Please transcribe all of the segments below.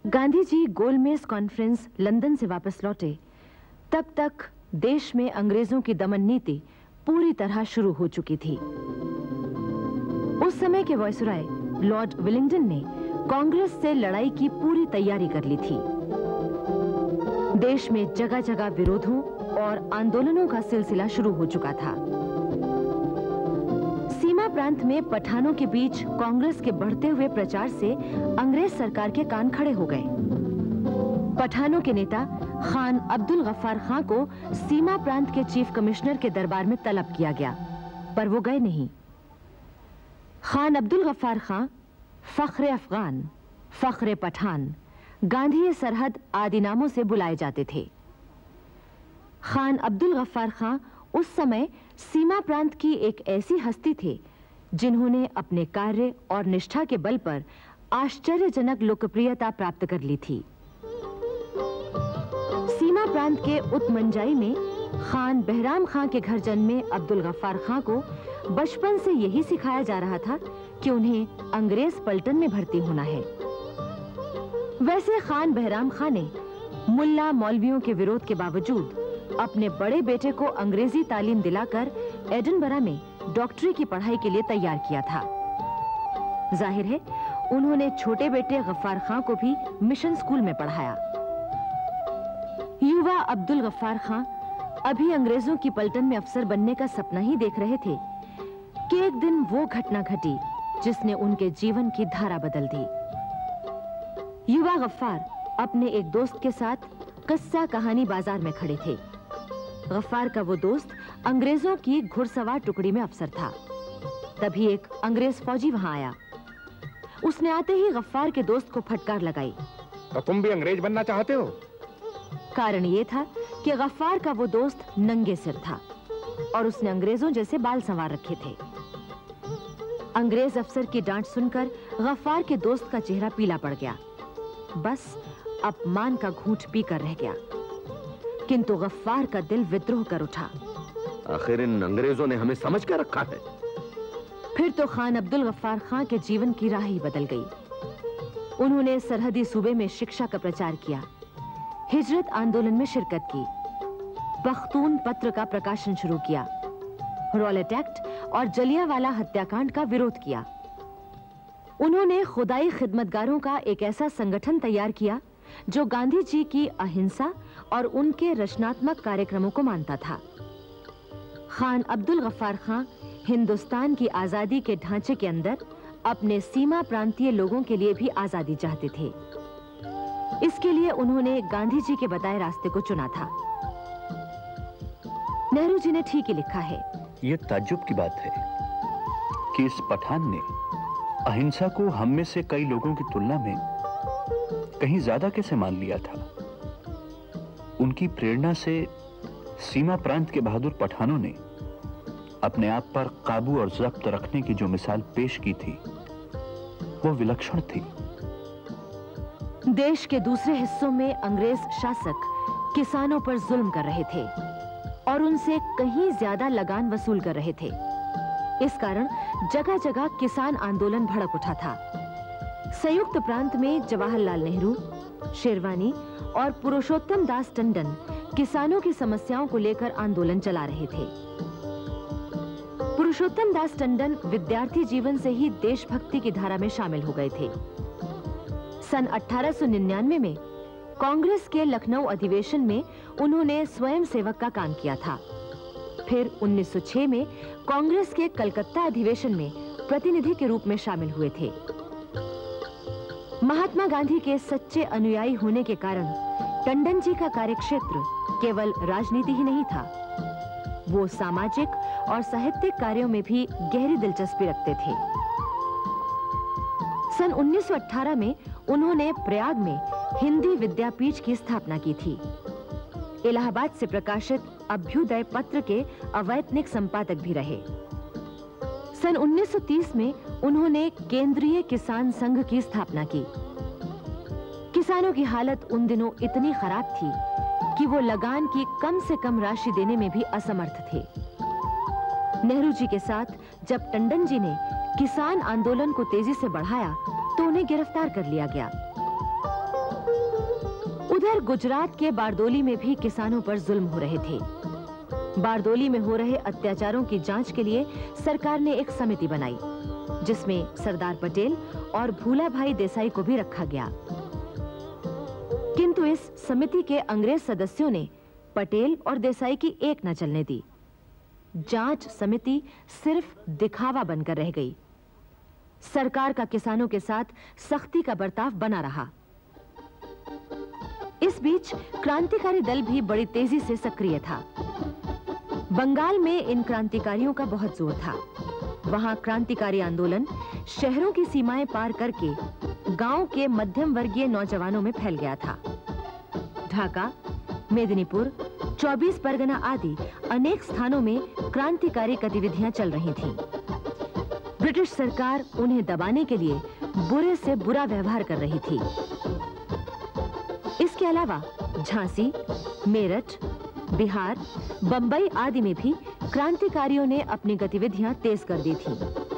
गांधी जी गोलमेज conference London से वापस लौटे तब तक देश में अंग्रेजों की दमन नीति पूरी तरह शुरू हो चुकी थी। उस समय के वायसराय लॉर्ड विलिंगडन ने कांग्रेस से लड़ाई की पूरी तैयारी कर ली थी। देश में जगह जगह विरोधों और आंदोलनों का सिलसिला शुरू हो चुका था। सीमा प्रांत में पठानों के बीच कांग्रेस के बढ़ते हुए प्रचार से अंग्रेज सरकार के कान खड़े हो गए। पठानों के नेता खान अब्दुल गफ्फार खां को सीमा प्रांत के चीफ कमिश्नर के दरबार में तलब किया गया, पर वो गए नहीं। खान अब्दुल गफ्फार खां फख्रे अफगान, फख्रे पठान, गांधी सरहद आदि नामों से बुलाए जाते थे। खान अब्दुल गफ्फार खां उस समय सीमा प्रांत की एक ऐसी हस्ती थे जिन्होंने अपने कार्य और निष्ठा के बल पर आश्चर्यजनक लोकप्रियता प्राप्त कर ली थी। सीमा प्रांत के उत्मंजाई में खान बहराम खां के घर जन्मे अब्दुल गफ्फार खां को बचपन से यही सिखाया जा रहा था कि उन्हें अंग्रेज पलटन में भर्ती होना है। वैसे खान बहराम खां ने मुल्ला मौलवियों के विरोध के बावजूद अपने बड़े बेटे को अंग्रेजी तालीम दिलाकर एडिनबरा में डॉक्टरी की पढ़ाई के लिए तैयार किया था। जाहिर है उन्होंने छोटे बेटे गफ्फार खां को भी मिशन स्कूल में पढ़ाया। युवा अब्दुल गफ्फार खां अभी अंग्रेजों की पलटन में अफसर बनने का सपना ही देख रहे थे कि एक दिन वो घटना घटी जिसने उनके जीवन की धारा बदल दी। युवा गफ्फार अपने एक दोस्त के साथ किस्सा कहानी बाजार में खड़े थे। गफ्फार का वो दोस्त अंग्रेजों की घुड़सवार टुकड़ी में अफसर था। तभी एक अंग्रेज फौजी वहां आया। उसने आते ही गफ्फार के दोस्त को फटकार लगाई। तो तुम भी अंग्रेज बनना चाहते हो? कारण ये था कि गफ्फार का वो दोस्त नंगे सिर था और उसने अंग्रेजों जैसे बाल संवार रखे थे। अंग्रेज अफसर की डांट सुनकर गफ्फार के दोस्त का चेहरा पीला पड़ गया। बस अपमान का घूंट पीकर रह गया। किंतु गफ्फार का दिल विद्रोह कर उठा। आखिर इन अंग्रेजों ने हमें समझ कर रखा है। फिर तो खान अब्दुल गफ्फार खां के जीवन की राह ही बदल गई। उन्होंने सरहदी सूबे में शिक्षा का प्रचार किया, हिजरत आंदोलन में शिरकत की, पख्तून पत्र का प्रकाशन शुरू किया, रॉलेट एक्ट और जलियांवाला हत्याकांड का विरोध किया। उन्होंने खुदाई खिदमतगारों का एक ऐसा संगठन तैयार किया जो गांधी जी की अहिंसा और उनके रचनात्मक कार्यक्रमों को मानता था। खान अब्दुल गफ्फार खां हिंदुस्तान की आजादी के ढांचे के अंदर अपने सीमा प्रांतीय लोगों के लिए भी आजादी चाहते थे। इसके लिए उन्होंने गांधी जी के बताए रास्ते को चुना था। नेहरू जी ने ठीक ही लिखा है। यह ताज्जुब की बात है कि इस पठान ने अहिंसा को हम में से कई लोगों की तुलना में कहीं ज्यादा कैसे मान लिया था। उनकी प्रेरणा से सीमा प्रांत के बहादुर पठानों ने अपने आप पर काबू और जब्त रखने की जो मिसाल पेश की थी वो विलक्षण थी। देश के दूसरे हिस्सों में अंग्रेज शासक किसानों पर जुल्म कर रहे थे और उनसे कहीं ज्यादा लगान वसूल कर रहे थे। इस कारण जगह जगह किसान आंदोलन भड़क उठा था। संयुक्त प्रांत में जवाहरलाल नेहरू, शेरवानी और पुरुषोत्तम दास टंडन किसानों की समस्याओं को लेकर आंदोलन चला रहे थे। पुरुषोत्तम दास टंडन विद्यार्थी जीवन से ही देशभक्ति की धारा में शामिल हो गए थे। सन 1899 में कांग्रेस के लखनऊ अधिवेशन में उन्होंने स्वयं सेवक का काम किया था। फिर 1906 में कांग्रेस के कलकत्ता अधिवेशन में प्रतिनिधि के रूप में शामिल हुए थे। महात्मा गांधी के सच्चे अनुयायी होने के कारण टंडन जी का कार्यक्षेत्र केवल राजनीति ही नहीं था, वो सामाजिक और साहित्यिक कार्यों में भी गहरी दिलचस्पी रखते थे। सन 1918 में उन्होंने प्रयाग में हिंदी विद्यापीठ की स्थापना की थी। इलाहाबाद से प्रकाशित अभ्युदय पत्र के अवैतनिक संपादक भी रहे। सन 1930 में उन्होंने केंद्रीय किसान संघ की स्थापना की। किसानों की हालत उन दिनों इतनी खराब थी कि वो लगान की कम से कम राशि देने में भी असमर्थ थे। नेहरू जी के साथ जब टंडन जी ने किसान आंदोलन को तेजी से बढ़ाया तो उन्हें गिरफ्तार कर लिया गया। उधर गुजरात के बारदोली में भी किसानों पर जुल्म हो रहे थे। बारदोली में हो रहे अत्याचारों की जांच के लिए सरकार ने एक समिति बनाई, जिसमें सरदार पटेल और भूलाभाई देसाई को भी रखा गया। किंतु इस समिति के अंग्रेज सदस्यों ने पटेल और देसाई की एक न चलने दी। जांच समिति सिर्फ दिखावा बनकर रह गई। सरकार का किसानों के साथ सख्ती का बर्ताव बना रहा। इस बीच क्रांतिकारी दल भी बड़ी तेजी से सक्रिय था। बंगाल में इन क्रांतिकारियों का बहुत जोर था। वहां क्रांतिकारी आंदोलन शहरों की सीमाएं पार करके गांव के मध्यम वर्गीय नौजवानों में फैल गया था। ढाका, मेदिनीपुर, 24 परगना आदि अनेक स्थानों में क्रांतिकारी गतिविधियां चल रही थीं। ब्रिटिश सरकार उन्हें दबाने के लिए बुरे से बुरा व्यवहार कर रही थी। इसके अलावा झांसी, मेरठ, बिहार, बंबई आदि में भी क्रांतिकारियों ने अपनी गतिविधियां तेज कर दी थीं।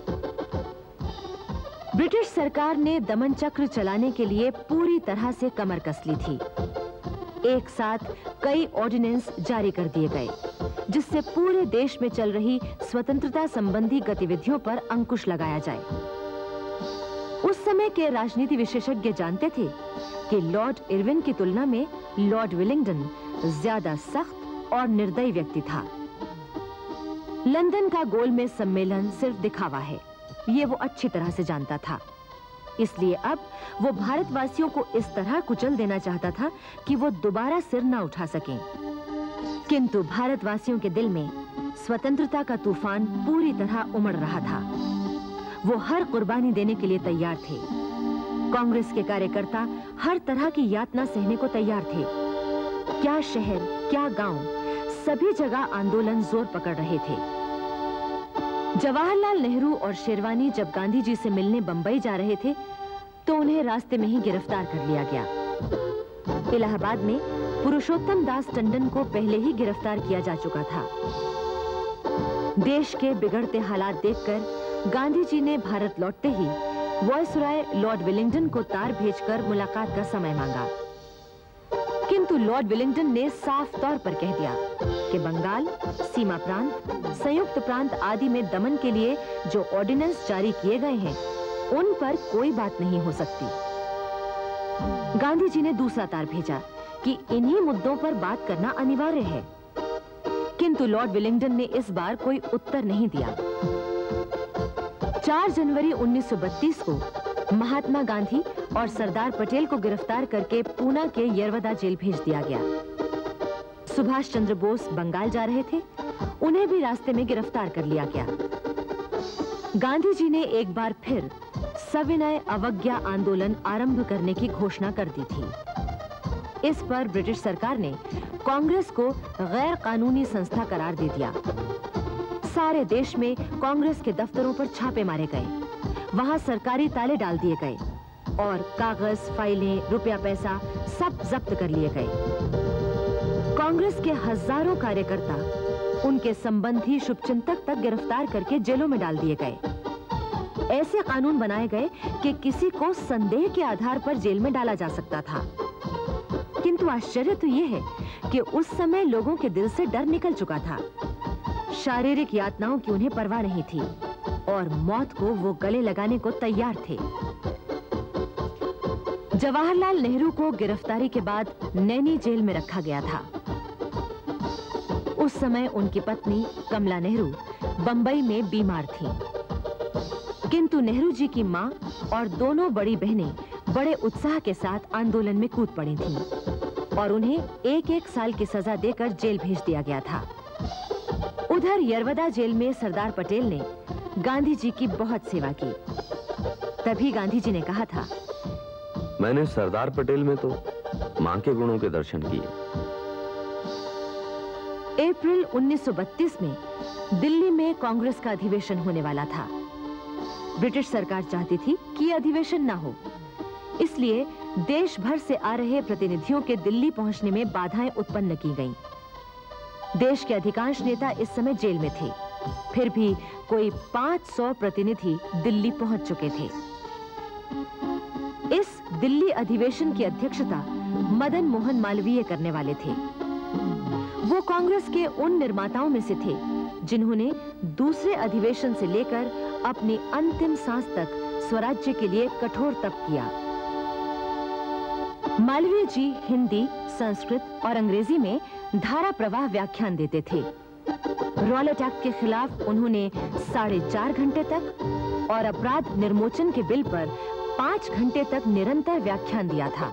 ब्रिटिश सरकार ने दमन चक्र चलाने के लिए पूरी तरह से कमर कस ली थी। एक साथ कई ऑर्डिनेंस जारी कर दिए गए, जिससे पूरे देश में चल रही स्वतंत्रता संबंधी गतिविधियों पर अंकुश लगाया जाए। उस समय के राजनीति विशेषज्ञ जानते थे कि लॉर्ड इरविन की तुलना में लॉर्ड विलिंगडन ज्यादा सख्त और निर्दयी व्यक्ति था। लंदन का गोलमेज सम्मेलन सिर्फ दिखावा है, ये वो अच्छी तरह से जानता था। इसलिए अब वो भारतवासियों को इस तरह कुचल देना चाहता था कि वो दोबारा सिर न उठा सकें। किंतु भारतवासियों के दिल में स्वतंत्रता का तूफान पूरी तरह उमड़ रहा था। वो हर कुर्बानी देने के लिए तैयार थे। कांग्रेस के कार्यकर्ता हर तरह की यातना सहने को तैयार थे। क्या शहर, क्या गांव, सभी जगह आंदोलन जोर पकड़ रहे थे। जवाहरलाल नेहरू और शेरवानी जब गांधी जी से मिलने बंबई जा रहे थे, तो उन्हें रास्ते में ही गिरफ्तार कर लिया गया। इलाहाबाद में पुरुषोत्तम दास टंडन को पहले ही गिरफ्तार किया जा चुका था। देश के बिगड़ते हालात देखकर गांधी जी ने भारत लौटते ही वायसराय लॉर्ड विलिंगडन को तार भेजकर मुलाकात का समय मांगा। किंतु लॉर्ड विलिंगडन ने साफ तौर पर कह दिया कि बंगाल, सीमा प्रांत, संयुक्त प्रांत आदि में दमन के लिए जो ऑर्डिनेंस जारी किए गए हैं, उन पर कोई बात नहीं हो सकती। गांधी जी ने दूसरा तार भेजा कि इन्हीं मुद्दों पर बात करना अनिवार्य है। किंतु लॉर्ड विलिंगडन ने इस बार कोई उत्तर नहीं दिया। 4 जनवरी 1932 को महात्मा गांधी और सरदार पटेल को गिरफ्तार करके पूना के यरवदा जेल भेज दिया गया। सुभाष चंद्र बोस बंगाल जा रहे थे, उन्हें भी रास्ते में गिरफ्तार कर लिया गया। गांधी जी ने एक बार फिर सविनय अवज्ञा आंदोलन आरंभ करने की घोषणा कर दी थी। इस पर ब्रिटिश सरकार ने कांग्रेस को गैर कानूनी संस्था करार दे दिया। सारे देश में कांग्रेस के दफ्तरों पर छापे मारे गए, वहां सरकारी ताले डाल दिए गए और कागज, फाइलें, रुपया पैसा सब जब्त कर लिए गए। कांग्रेस के हजारों कार्यकर्ता, उनके संबंधी, शुभचिंतक तक गिरफ्तार करके जेलों में डाल दिए गए। ऐसे कानून बनाए गए कि किसी को संदेह के आधार पर जेल में डाला जा सकता था। किंतु आश्चर्य तो यह है कि उस समय लोगों के दिल से डर निकल चुका था। शारीरिक यातनाओं की उन्हें परवाह नहीं थी और मौत को वो गले लगाने को तैयार थे। जवाहरलाल नेहरू को गिरफ्तारी के बाद नैनी जेल में रखा गया था। उस समय उनकी पत्नी कमला नेहरू बंबई में बीमार थीं। किंतु नेहरू जी की मां और दोनों बड़ी बहनें बड़े उत्साह के साथ आंदोलन में कूद पड़ी थीं और उन्हें 1-1 साल की सजा देकर जेल भेज दिया गया था। उधर यरवदा जेल में सरदार पटेल ने गांधी जी की बहुत सेवा की। तभी गांधी जी ने कहा था, मैंने सरदार पटेल में तो मां के गुणों के दर्शन किए। अप्रैल 1932 में दिल्ली में कांग्रेस का अधिवेशन होने वाला था। ब्रिटिश सरकार चाहती थी कि अधिवेशन न हो, इसलिए देश भर से आ रहे प्रतिनिधियों के दिल्ली पहुंचने में बाधाएं उत्पन्न की गईं। देश के अधिकांश नेता इस समय जेल में थे, फिर भी कोई 500 प्रतिनिधि दिल्ली पहुंच चुके थे। इस दिल्ली अधिवेशन की अध्यक्षता मदन मोहन मालवीय करने वाले थे। वो कांग्रेस के उन निर्माताओं में से थे जिन्होंने दूसरे अधिवेशन से लेकर अपनी अंतिम सांस तक स्वराज्य के लिए कठोर तप किया। मालवीय जी हिंदी, संस्कृत और अंग्रेजी में धारा प्रवाह व्याख्यान देते थे। रॉलेट एक्ट के खिलाफ उन्होंने 4.5 घंटे तक और अपराध निर्मोचन के बिल पर 5 घंटे तक निरंतर व्याख्यान दिया था।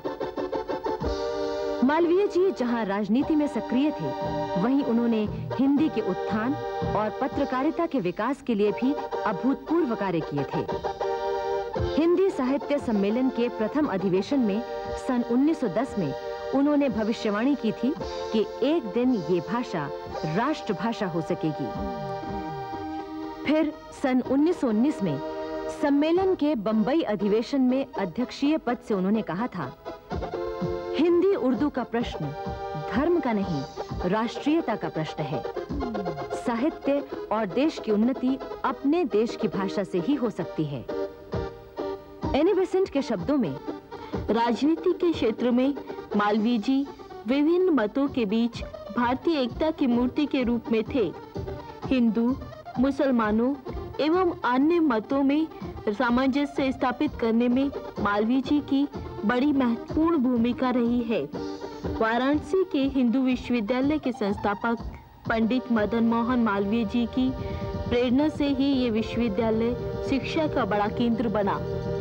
मालवीय जी जहां राजनीति में सक्रिय थे, वहीं उन्होंने हिंदी के उत्थान और पत्रकारिता के विकास के लिए भी अभूतपूर्व कार्य किए थे। हिंदी साहित्य सम्मेलन के प्रथम अधिवेशन में सन 1910 में उन्होंने भविष्यवाणी की थी कि एक दिन ये भाषा राष्ट्रभाषा हो सकेगी। फिर सन 1919 में सम्मेलन के बंबई अधिवेशन में अध्यक्षीय पद से उन्होंने कहा था, हिंदी उर्दू का प्रश्न धर्म का नहीं, राष्ट्रीयता का प्रश्न है। साहित्य और देश की उन्नति अपने देश की भाषा से ही हो सकती है। एनी बेसेंट के शब्दों में, राजनीति के क्षेत्र में मालवीय जी विभिन्न मतों के बीच भारतीय एकता की मूर्ति के रूप में थे। हिंदू, मुसलमानों एवं अन्य मतों में सामंजस्य स्थापित करने में मालवीय जी की बड़ी महत्वपूर्ण भूमिका रही है। वाराणसी के हिंदू विश्वविद्यालय के संस्थापक पंडित मदन मोहन मालवीय जी की प्रेरणा से ही ये विश्वविद्यालय शिक्षा का बड़ा केंद्र बना।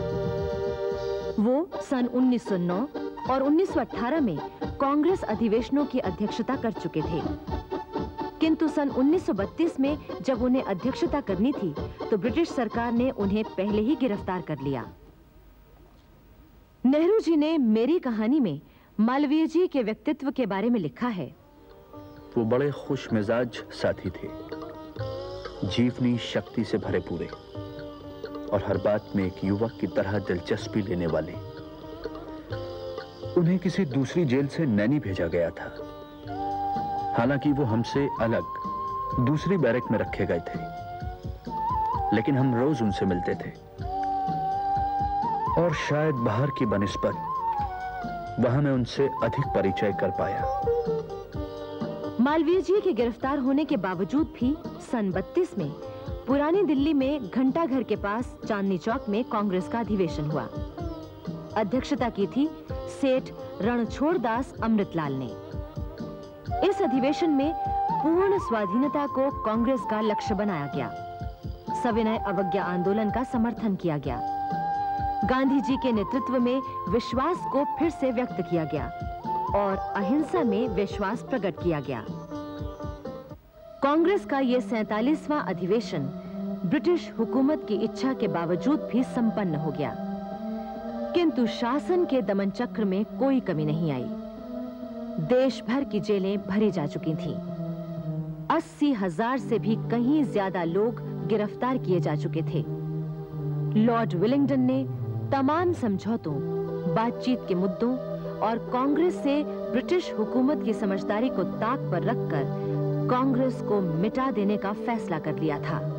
वो सन 1909 और 1918 में कांग्रेस अधिवेशनों की अध्यक्षता कर चुके थे, किंतु सन 1932 में जब उन्हें अध्यक्षता करनी थी तो ब्रिटिश सरकार ने उन्हें पहले ही गिरफ्तार कर लिया। नेहरू जी ने मेरी कहानी में मालवीय जी के व्यक्तित्व के बारे में लिखा है, वो बड़े खुश मिजाज साथी थे, जीवनी शक्ति से भरे पूरे और हर बात में एक युवक की तरह दिलचस्पी लेने वाले। उन्हें किसी दूसरी जेल से नैनी भेजा गया था, हालांकि वो हमसे अलग दूसरी बैरक में रखे गए थे, लेकिन हम रोज उनसे मिलते थे और शायद बाहर की बनिस्बत वहां मैं उनसे अधिक परिचय कर पाया। मालवीय जी के गिरफ्तार होने के बावजूद भी सन 32 में पुरानी दिल्ली में घंटा घर के पास चांदनी चौक में कांग्रेस का अधिवेशन हुआ। अध्यक्षता की थी सेठ रणछोड़ दास अमृतलाल ने। इस अधिवेशन में पूर्ण स्वाधीनता को कांग्रेस का लक्ष्य बनाया गया। सविनय अवज्ञा आंदोलन का समर्थन किया गया। गांधी जी के नेतृत्व में विश्वास को फिर से व्यक्त किया गया और अहिंसा में विश्वास प्रकट किया गया। कांग्रेस का यह 47वां अधिवेशन ब्रिटिश हुकूमत की इच्छा के बावजूद भी संपन्न हो गया, किंतु शासन के दमन चक्र में कोई कमी नहीं आई। देश भर की जेलें भरी जा चुकी थीं। 80,000 से भी कहीं ज्यादा लोग गिरफ्तार किए जा चुके थे। लॉर्ड विलिंगडन ने तमाम समझौतों, बातचीत के मुद्दों और कांग्रेस से ब्रिटिश हुकूमत की समझदारी को ताक पर रखकर कांग्रेस को मिटा देने का फैसला कर लिया था।